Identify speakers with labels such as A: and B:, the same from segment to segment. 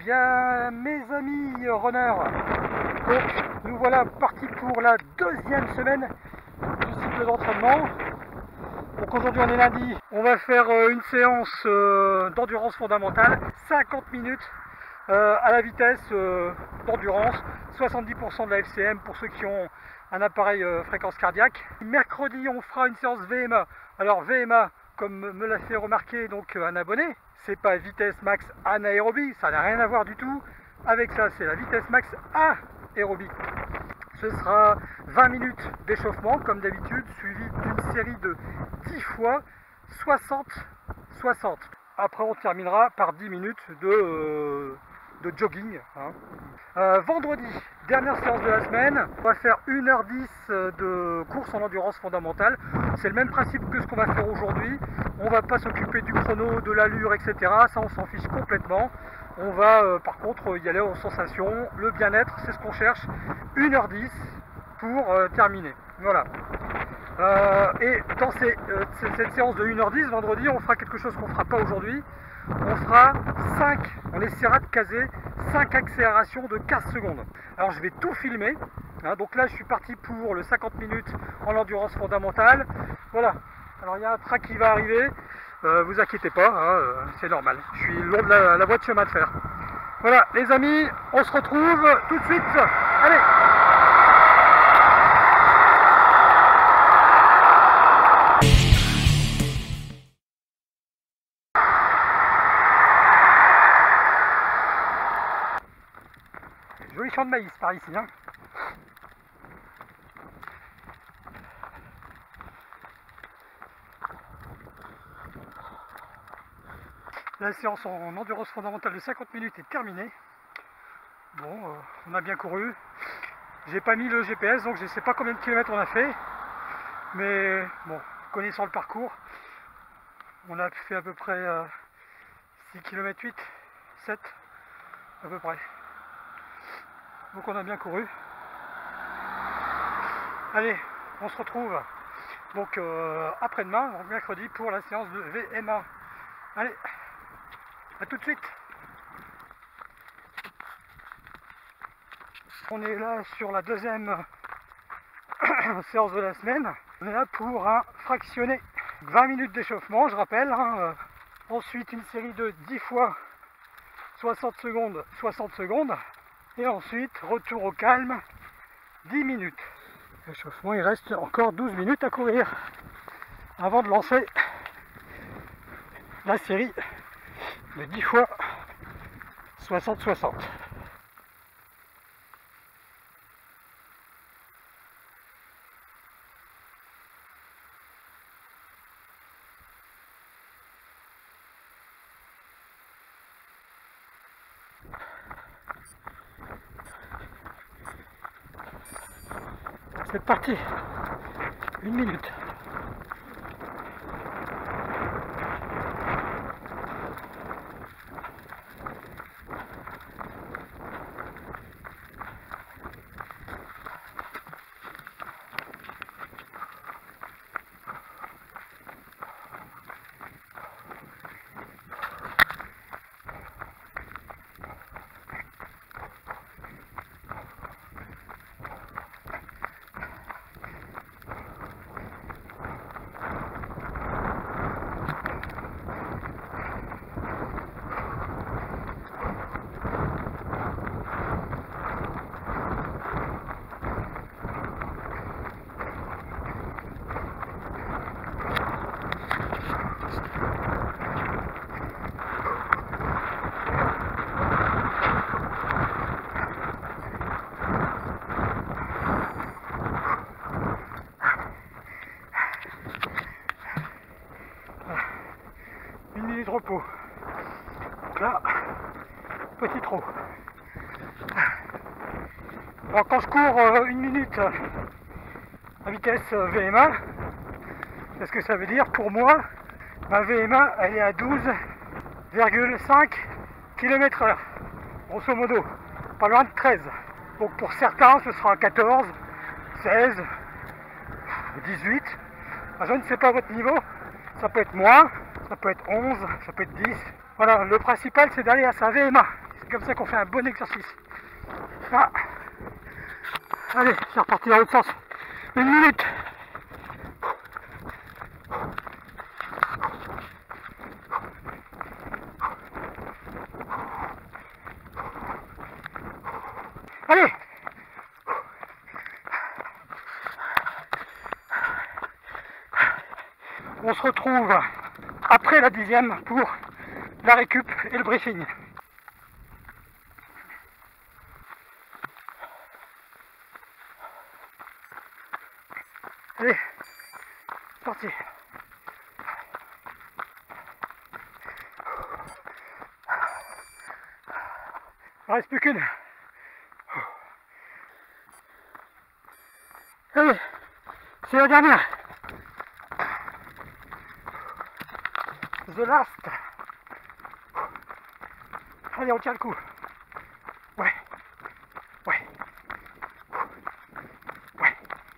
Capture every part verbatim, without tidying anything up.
A: bien mes amis runners, donc nous voilà partis pour la deuxième semaine du cycle d'entraînement. Donc aujourd'hui on est lundi, on va faire une séance euh, d'endurance fondamentale, cinquante minutes euh, à la vitesse euh, d'endurance, soixante-dix pour cent de la F C M pour ceux qui ont un appareil euh, fréquence cardiaque. Mercredi on fera une séance V M A. Alors V M A, comme me l'a fait remarquer donc un abonné, c'est pas vitesse max anaérobie, ça n'a rien à voir du tout avec ça, c'est la vitesse max aérobie. Ce sera vingt minutes d'échauffement comme d'habitude, suivi d'une série de dix fois soixante soixante. Après on terminera par dix minutes de, euh, de jogging. Hein. Euh, vendredi, dernière séance de la semaine, on va faire une heure dix de course en endurance fondamentale. C'est le même principe que ce qu'on va faire aujourd'hui. On ne va pas s'occuper du chrono, de l'allure, et cetera. Ça, on s'en fiche complètement. On va euh, par contre y aller aux sensations, le bien-être, c'est ce qu'on cherche. une heure dix pour euh, terminer. Voilà. Euh, et dans ces, euh, cette séance de une heure dix, vendredi, on fera quelque chose qu'on ne fera pas aujourd'hui. On fera cinq, on essaiera de caser cinq accélérations de quinze secondes. Alors je vais tout filmer. Hein, donc là, je suis parti pour le cinquante minutes en endurance fondamentale. Voilà. Alors il y a un train qui va arriver. Euh, vous inquiétez pas, hein, euh, c'est normal. Je suis le long de la, la voie de chemin de fer. Voilà, les amis, on se retrouve tout de suite. Allez! Joli champ de maïs par ici, hein. La séance en endurance fondamentale de cinquante minutes est terminée. Bon, euh, on a bien couru. J'ai pas mis le G P S, donc je ne sais pas combien de kilomètres on a fait. Mais bon, connaissant le parcours, on a fait à peu près euh, six kilomètres huit, sept à peu près. Donc on a bien couru. Allez, on se retrouve donc euh, après-demain, donc mercredi, pour la séance de V M A. Allez, à tout de suite. On est là sur la deuxième séance de la semaine. On est là pour un fractionné. vingt minutes d'échauffement, je rappelle. Hein. Ensuite, une série de dix fois soixante secondes, soixante secondes. Et ensuite, retour au calme, dix minutes. L'échauffement, il reste encore douze minutes à courir avant de lancer la série de dix fois soixante soixante. C'est parti, une minute. De repos. Donc là, petit trot. Alors quand je cours euh, une minute à vitesse V M A, qu'est-ce que ça veut dire pour moi? Ma V M A elle est à douze virgule cinq kilomètres heure, grosso modo, pas loin de treize. Donc pour certains ce sera quatorze, seize, dix-huit. Je ne sais pas votre niveau, ça peut être moins, ça peut être onze, ça peut être dix. Voilà, le principal c'est d'aller à sa V M A. C'est comme ça qu'on fait un bon exercice. Ah. Allez, c'est reparti dans l'autre sens. Une minute. Allez. On se retrouve après la dixième pour la récup et le briefing. Allez, c'est parti. Il ne reste plus qu'une. Allez, c'est la dernière. The last. Allez, on tient le coup. Ouais. Ouais. Ouais.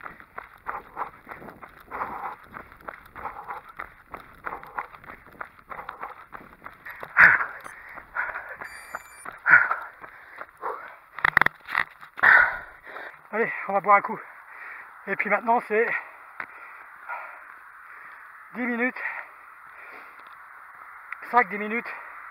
A: Allez, on va boire un coup. Et puis maintenant, c'est dix minutes. cinq dix minutes.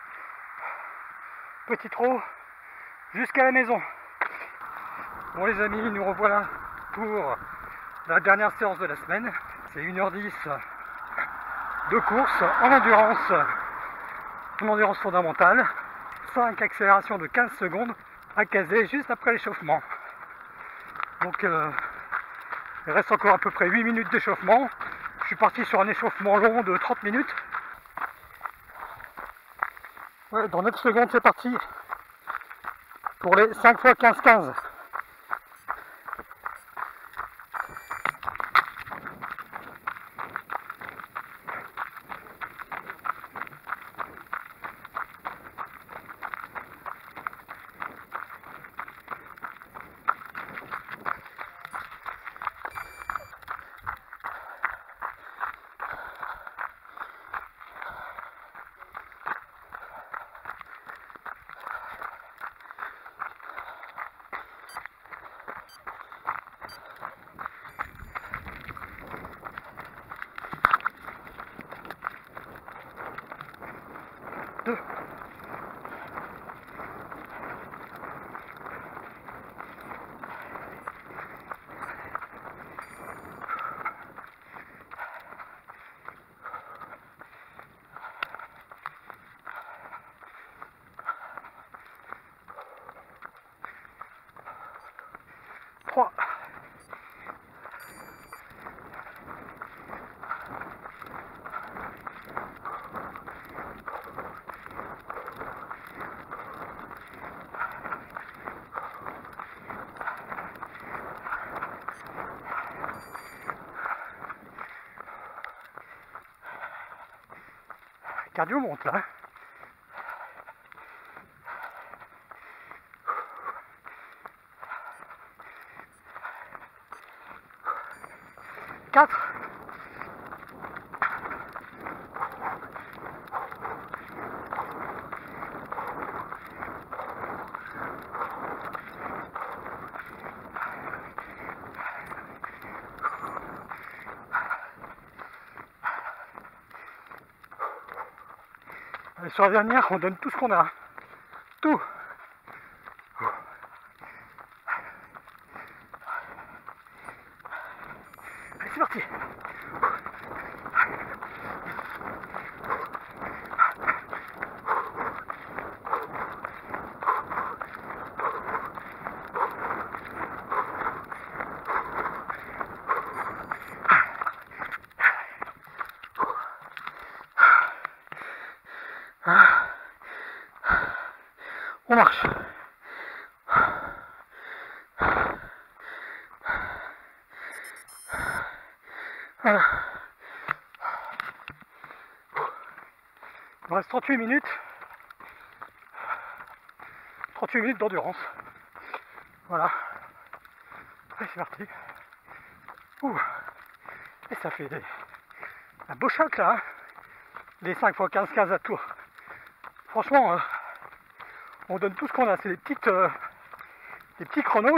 A: Petit trot jusqu'à la maison. Bon les amis, nous revoilà pour la dernière séance de la semaine. C'est une heure dix de course en endurance, en endurance fondamentale. cinq accélérations de quinze secondes à caser juste après l'échauffement. Donc euh, il reste encore à peu près huit minutes d'échauffement. Je suis parti sur un échauffement long de trente minutes. Ouais, dans neuf secondes, c'est parti pour les cinq fois quinze quinze. deux. trois. Cardio monte là. quatre. Et sur la dernière, on donne tout ce qu'on a. Tout. Allez, c'est parti. On marche. Voilà. Il me reste trente-huit minutes. trente-huit minutes d'endurance. Voilà. Allez, c'est parti. Ouh. Et ça fait des... un beau choc là. Hein, les cinq fois quinze quinze à tour. Franchement, euh, On donne tout ce qu'on a, c'est des petites, euh, des petits chronos.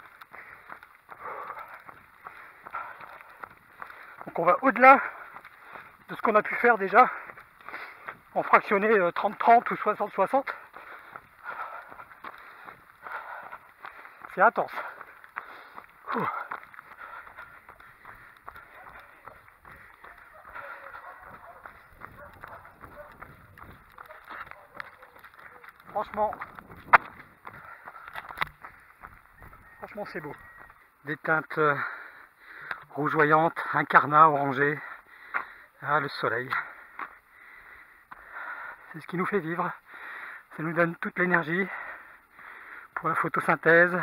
A: Donc on va au-delà de ce qu'on a pu faire déjà en fractionné trente trente ou soixante soixante. C'est intense. Ouh. Franchement, franchement c'est beau. Des teintes euh, rougeoyantes, incarnat, orangé. Ah, le soleil. C'est ce qui nous fait vivre. Ça nous donne toute l'énergie pour la photosynthèse,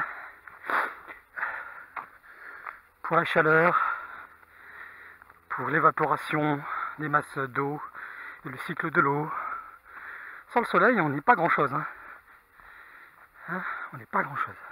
A: pour la chaleur, pour l'évaporation des masses d'eau et le cycle de l'eau. Sans le soleil, on n'est pas grand chose. Hein. Hein, on n'est pas grand chose.